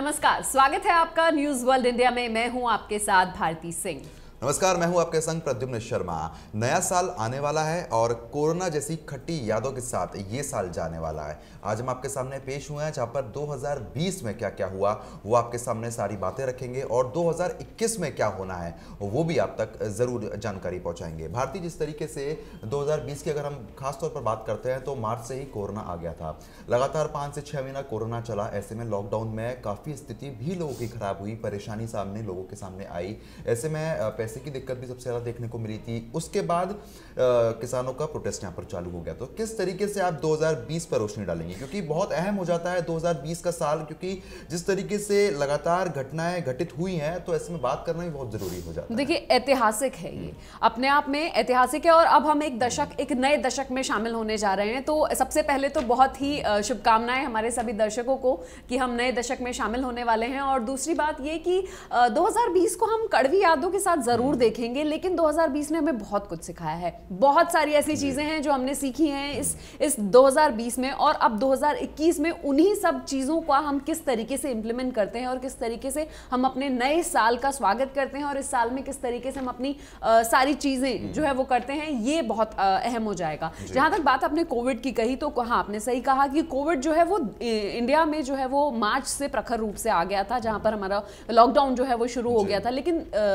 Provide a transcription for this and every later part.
नमस्कार, स्वागत है आपका न्यूज वर्ल्ड इंडिया में। मैं हूं आपके साथ भारती सिंह। नमस्कार, मैं हूं आपके संग प्रद्युम्न शर्मा। नया साल आने वाला है और कोरोना जैसी खट्टी यादों के साथ ये साल जाने वाला है। आज हम आपके सामने पेश हुए हैं जहां पर 2020 में क्या क्या हुआ वो आपके सामने सारी बातें रखेंगे और 2021 में क्या होना है वो भी आप तक जरूर जानकारी पहुंचाएंगे। भारतीय, जिस तरीके से 2020 की अगर हम खास तौर पर बात करते हैं तो मार्च से ही कोरोना आ गया था। लगातार 5 से 6 महीना कोरोना चला। ऐसे में लॉकडाउन में काफ़ी स्थिति भी लोगों की खराब हुई, परेशानी सामने लोगों के सामने आई। ऐसे में पैसे की दिक्कत भी सबसे ज़्यादा देखने को मिली थी। उसके बाद किसानों का प्रोटेस्ट यहाँ पर चालू हो गया। तो किस तरीके से आप 2020 पर रोशनी डालेंगे, क्योंकि बहुत अहम हो जाता है 2020 का साल, क्योंकि जिस तरीके से लगातार घटनाएं घटित हुई हैं तो ऐसे में बात करना भी बहुत जरूरी हो जाता है। देखिए, ऐतिहासिक है ये, अपने आप में ऐतिहासिक है और अब हम एक नए दशक में शामिल होने जा रहे हैं। तो सबसे पहले तो बहुत ही शुभकामनाएं हमारे सभी दर्शकों को कि हम नए दशक में शामिल होने वाले हैं। और दूसरी बात ये कि 2020 को हम कड़वी यादों के साथ जरूर देखेंगे, लेकिन 2020 ने हमें बहुत कुछ सिखाया है। बहुत सारी ऐसी चीजें हैं जो हमने सीखी हैं इस 2020 में, और अब 2021 में उन्हीं सब चीजों का हम किस तरीके से इंप्लीमेंट करते हैं और किस तरीके से हम अपने नए साल का स्वागत करते हैं और इस साल में किस तरीके से हम अपनी सारी चीजें जो है वो करते हैं, ये बहुत अहम हो जाएगा। जहां तक बात आपने कोविड की कही, तो हाँ, आपने सही कहा कि कोविड जो है वो इंडिया में जो है वो मार्च से प्रखर रूप से आ गया था, जहां पर हमारा लॉकडाउन जो है वो शुरू हो गया था। लेकिन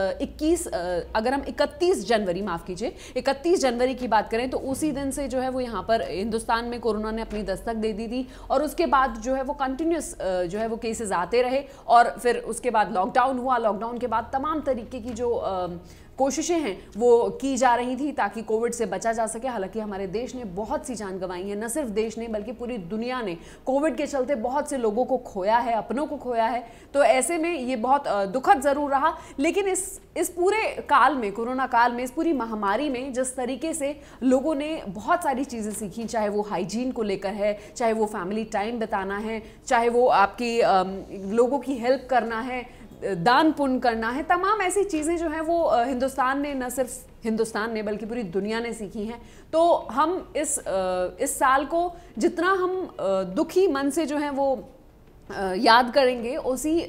अगर हम 31 जनवरी, माफ कीजिए, 31 जनवरी की बात करें तो उसी दिन से जो है वो यहाँ पर हिंदुस्तान में कोरोना ने अपनी दस्तक दे दी थी। और उसके बाद जो है वो कंटिन्यूस जो है वो केसेस आते रहे और फिर उसके बाद लॉकडाउन हुआ। लॉकडाउन के बाद तमाम तरीके की जो कोशिशें हैं वो की जा रही थी ताकि कोविड से बचा जा सके। हालांकि हमारे देश ने बहुत सी जान गंवाई है, न सिर्फ देश ने बल्कि पूरी दुनिया ने कोविड के चलते बहुत से लोगों को खोया है, अपनों को खोया है। तो ऐसे में ये बहुत दुखद जरूर रहा। लेकिन इस पूरे काल में, कोरोना काल में, इस पूरी महामारी में जिस तरीके से लोगों ने बहुत सारी चीज़ें सीखी, चाहे वो हाइजीन को लेकर है, चाहे वो फैमिली टाइम बिताना है, चाहे वो आपकी लोगों की हेल्प करना है, दान पुण्य करना है, तमाम ऐसी चीज़ें जो हैं वो हिंदुस्तान ने, न सिर्फ हिंदुस्तान ने बल्कि पूरी दुनिया ने सीखी हैं। तो हम इस साल को जितना हम दुखी मन से जो है वो याद करेंगे,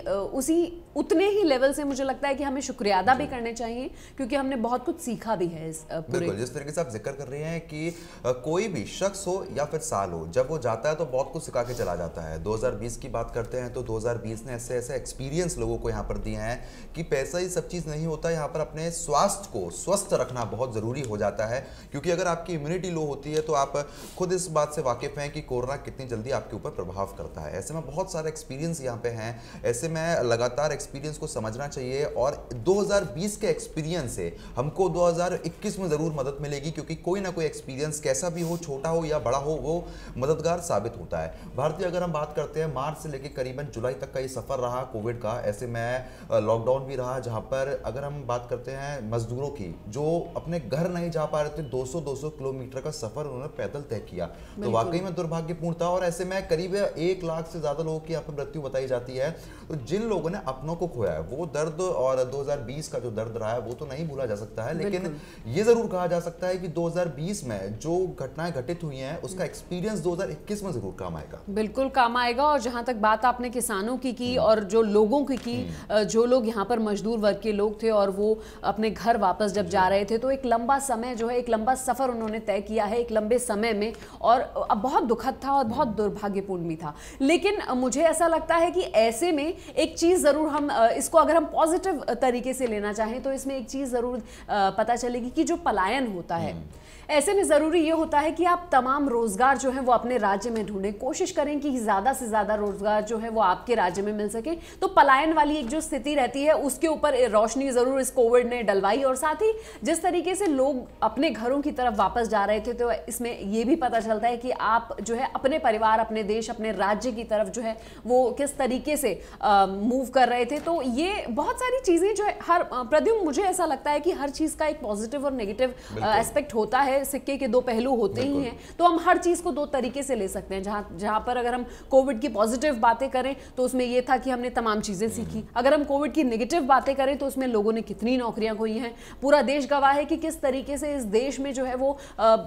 उसी उतने ही लेवल से मुझे लगता है कि हमें शुक्रिया अदा भी करने चाहिए, क्योंकि हमने बहुत कुछ सीखा भी है इस पूरे। बिल्कुल, जिस तरीके से आप जिक्र कर रहे हैं कि कोई भी शख्स हो या फिर साल हो, जब वो जाता है तो बहुत कुछ सिखा के चला जाता है। 2020 की बात करते हैं तो 2020 ने ऐसे ऐसे एक्सपीरियंस लोगों को यहाँ पर दिए हैं कि पैसा ही सब चीज़ नहीं होता। यहाँ पर अपने स्वास्थ्य को स्वस्थ रखना बहुत ज़रूरी हो जाता है, क्योंकि अगर आपकी इम्यूनिटी लो होती है तो आप खुद इस बात से वाकिफ़ हैं कि कोरोना कितनी जल्दी आपके ऊपर प्रभाव करता है। ऐसे में बहुत सारे एक्सपीरियंस यहाँ पे हैं। ऐसे में लगातार एक्सपीरियंस को समझना चाहिए और 2020 के एक्सपीरियंस से हमको 2021 में ज़रूर मदद मिलेगी, क्योंकि कोई ना कोई एक्सपीरियंस, कैसा भी हो, छोटा हो या बड़ा हो, वो मददगार साबित होता है। भारतीय, अगर हम बात करते हैं, मार्च से लेकर करीबन जुलाई तक का ये सफ़र रहा कोविड का। ऐसे में लॉकडाउन भी रहा, जहाँ पर अगर हम बात करते हैं मजदूरों की, जो अपने घर नहीं जा पा रहे थे, 200 किलोमीटर का सफ़र उन्होंने पैदल तय किया, तो वाकई में दुर्भाग्यपूर्ण था। और ऐसे में करीब 1 लाख से ज़्यादा लोगों की यहाँ पर मृत्यु बताई जाती है। तो जिन लोगों ने अपनों को खोया है, वो दर्द, और 2020 का जो दर्द रहा है वो तो नहीं भूला जा सकता है। लेकिन ये जरूर कहा जा सकता है कि 2020 में जो घटनाएं घटित हुई हैं उसका एक्सपीरियंस 2021 में जरूर काम आएगा। बिल्कुल काम आएगा। और जहां तक बात आपने किसानों की और जो लोगों की, जो लोग यहाँ पर मजदूर वर्ग के लोग थे और वो अपने घर वापस जब जा रहे थे, तो एक लंबा समय जो है, एक लंबा सफर उन्होंने तय किया है एक लंबे समय में, और अब बहुत दुखद था और बहुत दुर्भाग्यपूर्ण भी था। लेकिन मुझे ऐसा लगता है कि ऐसे में एक चीज जरूर हम इसको अगर हम पॉजिटिव तरीके से लेना चाहें तो इसमें एक चीज जरूर पता चलेगी कि जो पलायन होता है, ऐसे में जरूरी ये होता है कि आप तमाम रोजगार जो है वो अपने राज्य में ढूंढें, कोशिश करें कि ज्यादा से ज्यादा रोजगार जो है वो आपके राज्य में मिल सके। तो पलायन वाली एक जो स्थिति रहती है उसके ऊपर रोशनी जरूर इस कोविड ने डलवाई। और साथ ही जिस तरीके से लोग अपने घरों की तरफ वापस जा रहे थे, तो इसमें ये भी पता चलता है कि आप जो है अपने परिवार, अपने देश, अपने राज्य की तरफ जो है वो किस तरीके से मूव कर रहे थे। तो ये बहुत सारी चीजें जो है हर प्रद्युम्न, मुझे ऐसा लगता है कि हर चीज का एक पॉजिटिव और नेगेटिव एस्पेक्ट होता है, सिक्के के दो पहलू होते ही हैं। तो हम हर चीज को दो तरीके से ले सकते हैं। जहां पर अगर हम कोविड की पॉजिटिव बातें करें तो उसमें यह था कि हमने तमाम चीजें सीखी। अगर हम कोविड की नेगेटिव बातें करें तो उसमें लोगों ने कितनी नौकरियां खोई हैं। पूरा देश गवाह है कि किस तरीके से इस देश में जो है वो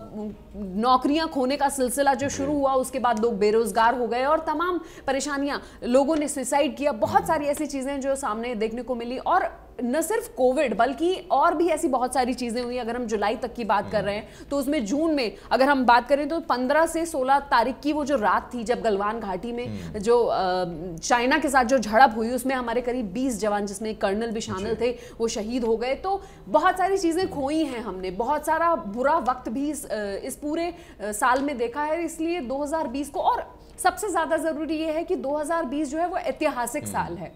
नौकरियां खोने का सिलसिला जो शुरू हुआ, उसके बाद लोग बेरोजगार हो गए और तमाम परेशानियां, लोगों ने सुसाइड किया। बहुत सारी ऐसी चीजें जो सामने देखने को मिली। और न सिर्फ कोविड बल्कि और भी ऐसी बहुत सारी चीजें हुई। अगर हम जुलाई तक की बात कर रहे हैं तो उसमें जून में अगर हम बात करें तो 15 से 16 तारीख की वो जो रात थी जब गलवान घाटी में जो चाइना के साथ जो झड़प हुई, उसमें हमारे करीब 20 जवान, जिसमें कर्नल भी शामिल थे, वो शहीद हो गए। तो बहुत सारी चीजें खोई हैं हमने, बहुत सारा बुरा वक्त भी इस पूरे साल में देखा है। इसलिए 2020 को, और सबसे ज्यादा जरूरी ये है कि 2020 जो है वो ऐतिहासिक साल है।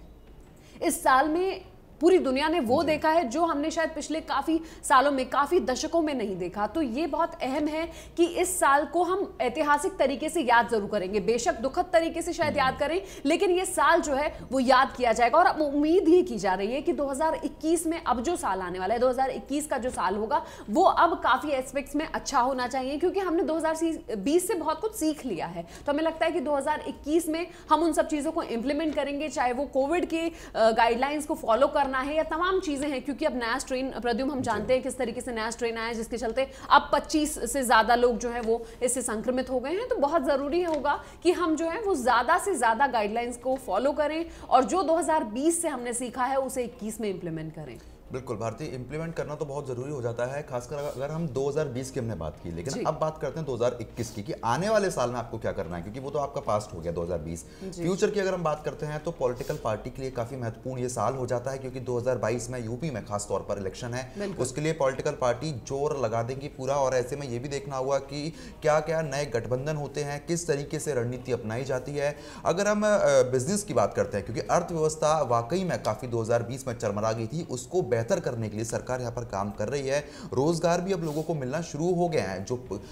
इस साल में पूरी दुनिया ने वो देखा है जो हमने शायद पिछले काफी सालों में, काफी दशकों में नहीं देखा। तो ये बहुत अहम है कि इस साल को हम ऐतिहासिक तरीके से याद जरूर करेंगे। बेशक दुखद तरीके से शायद याद करें, लेकिन ये साल जो है वो याद किया जाएगा। और अब उम्मीद ही की जा रही है कि 2021 में, अब जो साल आने वाला है, 2021 का जो साल होगा, वो अब काफी एस्पेक्ट्स में अच्छा होना चाहिए, क्योंकि हमने 2020 से बहुत कुछ सीख लिया है। तो हमें लगता है कि 2021 में हम उन सब चीजों को इंप्लीमेंट करेंगे, चाहे वो कोविड के गाइडलाइंस को फॉलो करना है या तमाम चीजें हैं। क्योंकि अब नया स्ट्रेन, प्रद्युम्न, हम जानते हैं किस तरीके से नया स्ट्रेन आया, जिसके चलते अब 25 से ज्यादा लोग जो है वो इससे संक्रमित हो गए हैं। तो बहुत जरूरी होगा कि हम जो है वो ज्यादा से ज्यादा गाइडलाइंस को फॉलो करें और जो 2020 से हमने सीखा है उसे 21 में इंप्लीमेंट करें। बिल्कुल भारती, इंप्लीमेंट करना तो बहुत जरूरी हो जाता है, खासकर अगर हम 2020 की हमने बात की। लेकिन अब बात करते हैं 2021 की, कि आने वाले साल में आपको क्या करना है, क्योंकि वो तो आपका पास्ट हो गया 2020। फ्यूचर की अगर हम बात करते हैं तो पॉलिटिकल पार्टी के लिए काफी महत्वपूर्ण ये साल हो जाता है, क्योंकि 2022 में यूपी में खास तौर पर इलेक्शन है। उसके लिए पॉलिटिकल पार्टी जोर लगा देंगी पूरा। और ऐसे में ये भी देखना होगा कि क्या क्या नए गठबंधन होते हैं, किस तरीके से रणनीति अपनाई जाती है। अगर हम बिजनेस की बात करते हैं, क्योंकि अर्थव्यवस्था वाकई में काफी 2020 में चरमरा गई थी, उसको बेहतर करने के लिए सरकार यहां पर काम कर रही है। रोजगार भी अब लोगों को मिलना शुरू हो गया है।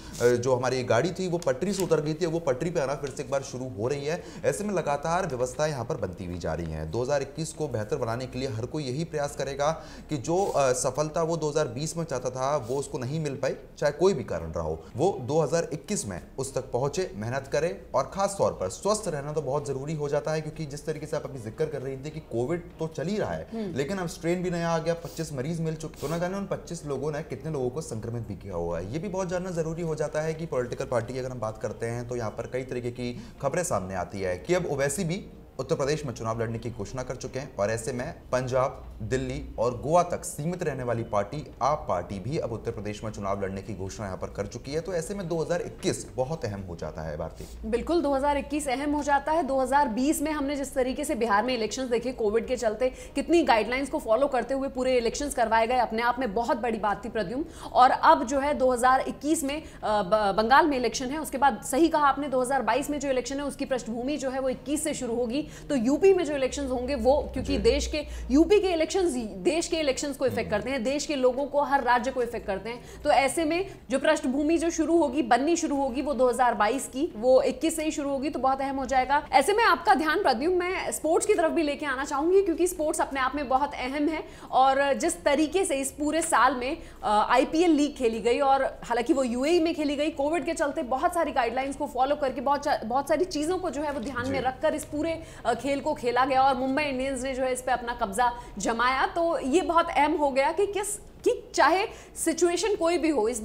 जो हमारी गाड़ी थी वो पटरी से उतर गई थी, वो पटरी पे आना फिर से एक बार शुरू हो रही है। ऐसे में लगातार व्यवस्था यहां पर बनती हुई जा रही है। 2021 को बेहतर बनाने के लिए हर कोई यही प्रयास करेगा कि जो सफलता वो 2020 में चाहता था वो उसको नहीं मिल पाई, चाहे कोई भी कारण रहा हो, वो 2021 में उस तक पहुंचे, मेहनत करे। और खास तौर पर स्वस्थ रहना तो बहुत जरूरी हो जाता है, क्योंकि जिस तरीके से आप अभी जिक्र कर रही थी कि कोविड तो चल ही रहा है, लेकिन अब स्ट्रेन भी नया आ गया, 25 मरीज मिल चुके। तो ना जाने उन 25 लोगों ने कितने लोगों को संक्रमित भी किया हुआ है। ये भी बहुत जानना जरूरी हो जाता है कि पॉलिटिकल पार्टी की अगर हम बात करते हैं तो यहाँ पर कई तरीके की खबरें सामने आती है कि अब ओवैसी भी उत्तर प्रदेश में चुनाव लड़ने की घोषणा कर चुके हैं। और ऐसे में पंजाब, दिल्ली और गोवा तक सीमित रहने वाली पार्टी आप पार्टी भी अब उत्तर प्रदेश में चुनाव लड़ने की घोषणा यहां पर कर चुकी है। तो ऐसे में 2021 बहुत अहम हो जाता है भारती। बिल्कुल 2021 अहम हो जाता है। 2020 में हमने जिस तरीके से बिहार में इलेक्शंस देखे, कोविड के चलते कितनी गाइडलाइंस को फॉलो करते हुए पूरे इलेक्शंस करवाए गए, अपने आप में बहुत बड़ी बात थी प्रद्युम्न। और अब जो है 2021 में बंगाल में इलेक्शन है, उसके बाद सही कहा आपने 2022 में जो इलेक्शन है उसकी पृष्ठभूमि जो है वो 21 से शुरू होगी। तो यूपी में जो इलेक्शंस होंगे वो, क्योंकि देश के यूपी के इलेक्शंस देश के इलेक्शंस को इफेक्ट करते हैं, देश के लोगों को, हर राज्य को इफेक्ट करते हैं। तो ऐसे में जो पृष्ठभूमि जो शुरू होगी, बननी शुरू होगी, वो 2022 की, वो 21 से ही शुरू होगी। तो बहुत अहम हो जाएगा। ऐसे में आपका ध्यान प्रद्युम्न, मैं स्पोर्ट्स की तरफ भी लेके आना चाहूंगी, क्योंकि स्पोर्ट्स अपने आप में बहुत अहम है। और जिस तरीके से इस पूरे साल में आईपीएल लीग खेली गई, और हालांकि वो यूएई में खेली गई, कोविड के चलते बहुत सारी गाइडलाइंस को फॉलो करके बहुत सारी चीजों को जो है वो ध्यान में रखकर इस पूरे खेल को खेला गया और मुंबई इंडियंस ने जो है इस पे अपना कब्जा जमाया। तो ये बहुत अहम हो गया कि चाहे सिचुएशन कोई भी हो, इस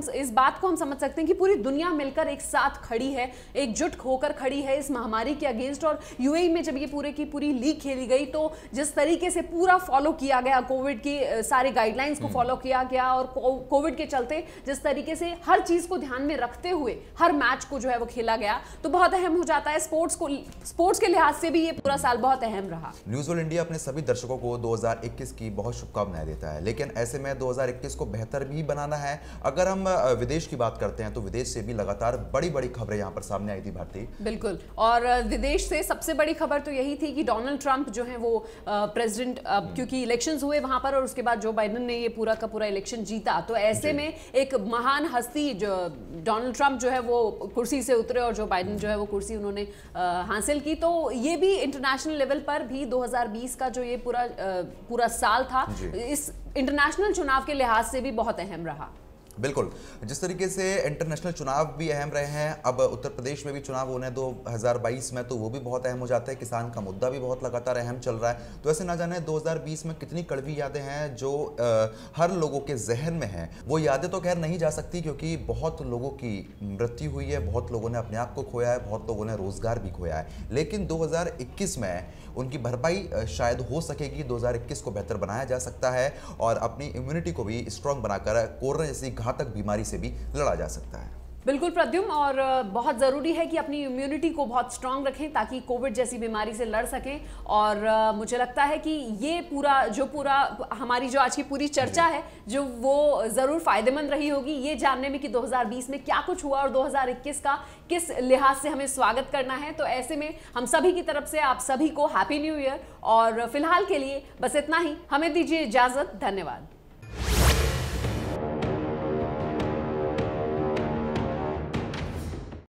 बात को हम समझ सकते हैं कि पूरी दुनिया मिलकर एक साथ खड़ी है, एकजुट होकर खड़ी है इस महामारी के अगेंस्ट। और यूएई में जब ये पूरे की पूरी लीग खेली गई, तो जिस तरीके से पूरा फॉलो किया गया, कोविड की सारी गाइडलाइंस को फॉलो किया गया, और कोविड के चलते जिस तरीके से हर चीज को ध्यान में रखते हुए हर मैच को जो है वो खेला गया, तो बहुत अहम हो जाता है। स्पोर्ट्स के लिहाज से भी ये पूरा साल बहुत अहम रहा। न्यूज़ वर्ल्ड इंडिया अपने सभी दर्शकों को 2021 की बहुत शुभकामनाएं देता है। लेकिन ऐसे में हमें 2021 को बेहतर भी बनाना है। अगर हम विदेश की बात करते हैं तो विदेश से भी लगातार बड़ी बड़ी खबरें यहाँ पर सामने आई थी भारती। बिल्कुल, और विदेश से सबसे बड़ी खबर तो यही थी कि डोनाल्ड ट्रंप जो है वो प्रेसिडेंट, क्योंकि इलेक्शंस हुए वहां पर और उसके बाद जो बाइडेन ने ये पूरा का पूरा इलेक्शन जीता, तो ऐसे में एक महान हस्ती जो डोनाल्ड ट्रंप जो है वो कुर्सी से उतरे और जो बाइडेन जो है वो कुर्सी उन्होंने हासिल की। तो ये भी इंटरनेशनल लेवल पर भी 2020 का जो ये पूरा साल था, इस इंटरनेशनल चुनाव के लिहाज से भी बहुत अहम रहा। बिल्कुल, जिस तरीके से इंटरनेशनल चुनाव भी अहम रहे हैं, अब उत्तर प्रदेश में भी चुनाव होने 2022 में, तो वो भी बहुत अहम हो जाता है। किसान का मुद्दा भी बहुत लगातार अहम चल रहा है। तो ऐसे ना जाने 2020 में कितनी कड़वी यादें हैं जो हर लोगों के जहन में हैं। वो यादें तो खैर नहीं जा सकती क्योंकि बहुत लोगों की मृत्यु हुई है, बहुत लोगों ने अपने आप को खोया है, बहुत लोगों ने रोजगार भी खोया है। लेकिन 2021 में उनकी भरपाई शायद हो सकेगी। 2021 को बेहतर बनाया जा सकता है और अपनी इम्यूनिटी को भी स्ट्रांग बनाकर कोरोना जैसी घातक बीमारी से भी लड़ा जा सकता है। बिल्कुल प्रद्युम्न, और बहुत ज़रूरी है कि अपनी इम्यूनिटी को बहुत स्ट्रांग रखें ताकि कोविड जैसी बीमारी से लड़ सकें। और मुझे लगता है कि ये पूरा हमारी जो आज की पूरी चर्चा है जो वो ज़रूर फ़ायदेमंद रही होगी, ये जानने में कि 2020 में क्या कुछ हुआ और 2021 का किस लिहाज से हमें स्वागत करना है। तो ऐसे में हम सभी की तरफ से आप सभी को हैप्पी न्यू ईयर, और फिलहाल के लिए बस इतना ही। हमें दीजिए इजाज़त। धन्यवाद।